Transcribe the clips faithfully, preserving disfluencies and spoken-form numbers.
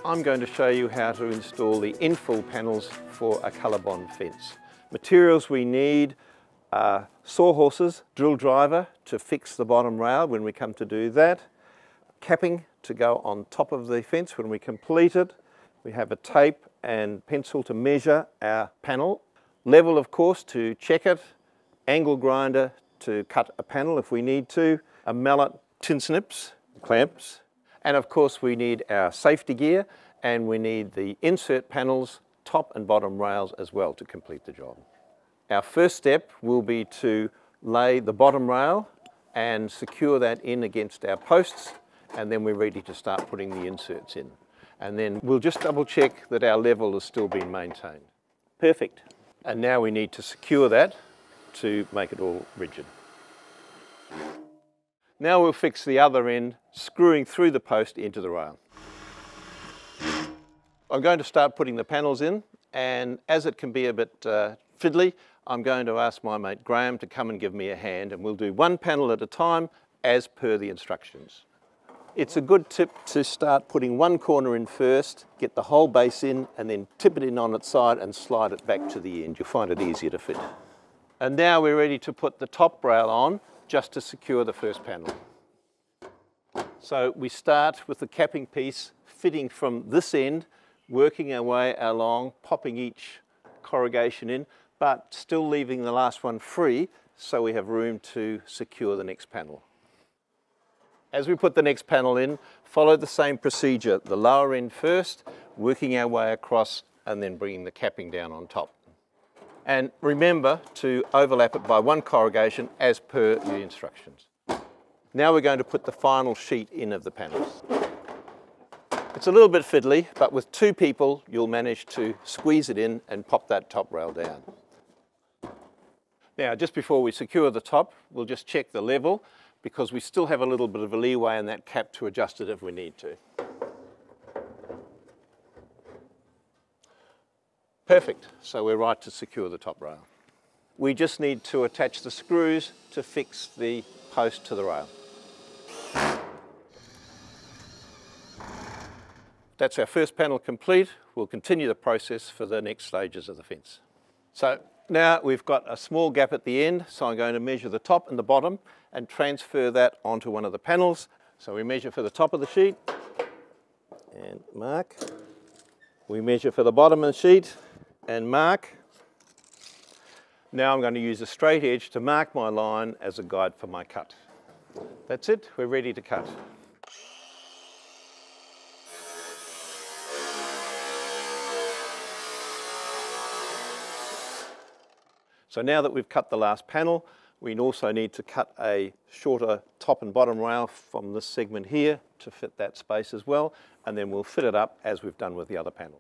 I'm going to show you how to install the infill panels for a Colorbond fence. Materials we need are sawhorses, drill driver to fix the bottom rail when we come to do that, capping to go on top of the fence when we complete it. We have a tape and pencil to measure our panel, level of course to check it, angle grinder to cut a panel if we need to, a mallet, tin snips, clamps, and of course we need our safety gear and we need the insert panels, top and bottom rails as well to complete the job. Our first step will be to lay the bottom rail and secure that in against our posts, and then we're ready to start putting the inserts in. And then we'll just double check that our level has still been maintained. Perfect. And now we need to secure that to make it all rigid. Now we'll fix the other end, screwing through the post into the rail. I'm going to start putting the panels in, and as it can be a bit uh, fiddly, I'm going to ask my mate Graham to come and give me a hand, and we'll do one panel at a time as per the instructions. It's a good tip to start putting one corner in first, get the whole base in, and then tip it in on its side and slide it back to the end. You'll find it easier to fit. And now we're ready to put the top rail on, just to secure the first panel. So we start with the capping piece fitting from this end, working our way along, popping each corrugation in, but still leaving the last one free so we have room to secure the next panel. As we put the next panel in, follow the same procedure, the lower end first, working our way across and then bringing the capping down on top. And remember to overlap it by one corrugation as per the instructions. Now we're going to put the final sheet in of the panels. It's a little bit fiddly, but with two people you'll manage to squeeze it in and pop that top rail down. Now just before we secure the top, we'll just check the level because we still have a little bit of a leeway in that cap to adjust it if we need to. Perfect, so we're right to secure the top rail. We just need to attach the screws to fix the post to the rail. That's our first panel complete. We'll continue the process for the next stages of the fence. So now we've got a small gap at the end, so I'm going to measure the top and the bottom and transfer that onto one of the panels. So we measure for the top of the sheet and mark. We measure for the bottom of the sheet and mark. Now I'm going to use a straight edge to mark my line as a guide for my cut. That's it, we're ready to cut. So now that we've cut the last panel, we also need to cut a shorter top and bottom rail from this segment here to fit that space as well, and then we'll fit it up as we've done with the other panel.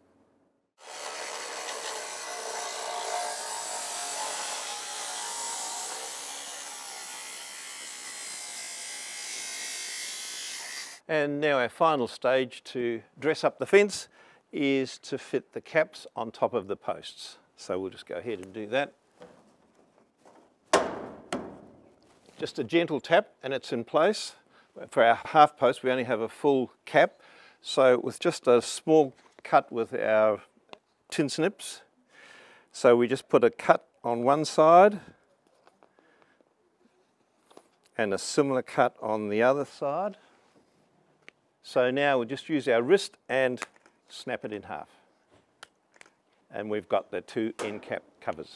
And now our final stage to dress up the fence is to fit the caps on top of the posts. So we'll just go ahead and do that. Just a gentle tap and it's in place. For our half post we only have a full cap, so with just a small cut with our tin snips, so we just put a cut on one side and a similar cut on the other side. So now we'll just use our wrist and snap it in half. And we've got the two end cap covers.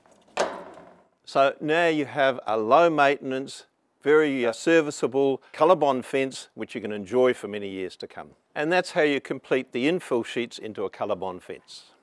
So now you have a low maintenance, very uh, serviceable Colorbond fence which you can enjoy for many years to come. And that's how you complete the infill sheets into a Colorbond fence.